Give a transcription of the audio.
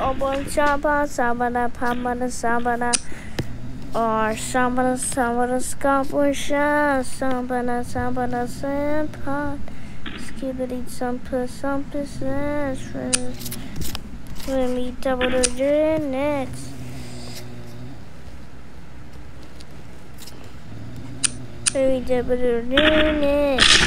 obon shaba sabana pamana sabana or sabana sabana scabusha sabana sabana sampa skibbity sampa sampa sash for me double the next. We double the next.